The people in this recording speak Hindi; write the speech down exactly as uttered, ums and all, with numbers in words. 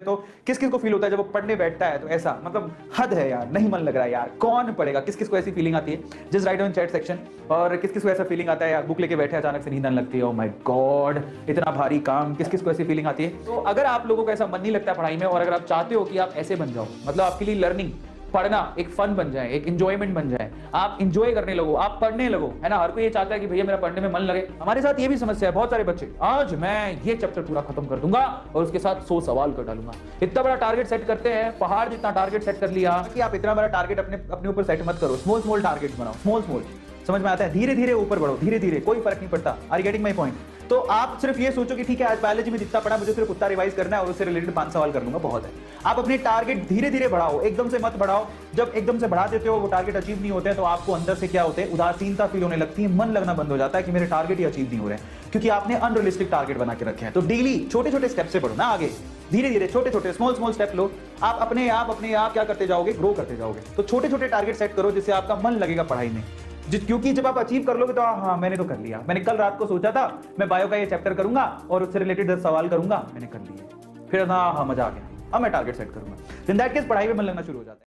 तो किस किस को फील होता है जब वो पढ़ने बैठता है तो ऐसा मतलब हद है यार, नहीं मन लग रहा है यार, कौन पढ़ेगा? किस किस को ऐसी फीलिंग आती है? Just write on chat section. और किस किस को ऐसा फीलिंग आता है यार, बुक लेके बैठे अचानक से नींद आने लगती है, ओह माय गॉड इतना भारी काम, किस किस को ऐसी फीलिंग आती है? तो अगर आप लोगों को ऐसा मन नहीं लगता है पढ़ाई में और अगर आप चाहते हो कि आप ऐसे बन जाओ, मतलब आपके लिए लर्निंग पढ़ना एक फन बन जाए, एक एंजॉयमेंट बन जाए, आप एंजॉय करने लगो, आप पढ़ने लगो, है ना? हर कोई ये चाहता है कि भैया मेरा पढ़ने में मन लगे। हमारे साथ ये भी समस्या है, बहुत सारे बच्चे, आज मैं ये चैप्टर पूरा खत्म कर दूंगा और उसके साथ सौ सवाल कर डालूंगा। इतना बड़ा टारगेट सेट करते हैं, पहाड़ जितना टारगेट सेट कर लिया कि आप इतना बड़ा टारगेट अपने अपने ऊपर सेट मत करो, स्मॉल स्मॉल टारगेट बनाओ, स्मॉल स्मॉल, समझ में आता है? धीरे धीरे ऊपर बढ़ो, धीरे धीरे, कोई फर्क नहीं पड़ता। Are you getting my point? तो आप सिर्फ ये सोचो कि ठीक है आज बायोलॉजी में जितना पढ़ा मुझे सिर्फ उतना रिवाइज करना है और उससे रिलेटेड पांच सवाल कर लूंगा, बहुत है। आप अपने टारगेट धीरे धीरे बढ़ाओ, एकदम से मत बढ़ाओ। जब एकदम से बढ़ा देते हो वो टारगेट अचीव नहीं होते हैं तो आपको अंदर से क्या होते हैं, उदासीनता फील होने लगती है, मन लगना बंद हो जाता है कि मेरे टारगेट ही अचीव नहीं हो रहे हैं, क्योंकि आपने अनरियलिस्टिक टारगेट बना के रखे हैं। तो डेली छोटे छोटे स्टेप से बढ़ो ना आगे, धीरे धीरे छोटे छोटे स्मॉल स्मॉल स्टेप लो। आप अपने आप अपने आप क्या करते जाओगे, ग्रो करते जाओगे। तो छोटे छोटे टारगेट सेट करो जिससे आपका मन लगेगा पढ़ाई में, क्योंकि जब आप अचीव कर लोगे तो हाँ मैंने तो कर लिया, मैंने कल रात को सोचा था मैं बायो का ये चैप्टर करूंगा और उससे रिलेटेड दस सवाल करूंगा, मैंने कर लिए, फिर हाँ हाँ मजा आ गया, अब मैं टारगेट सेट करूंगा। इन दैट केस पढ़ाई में मन लगना शुरू हो जाता है।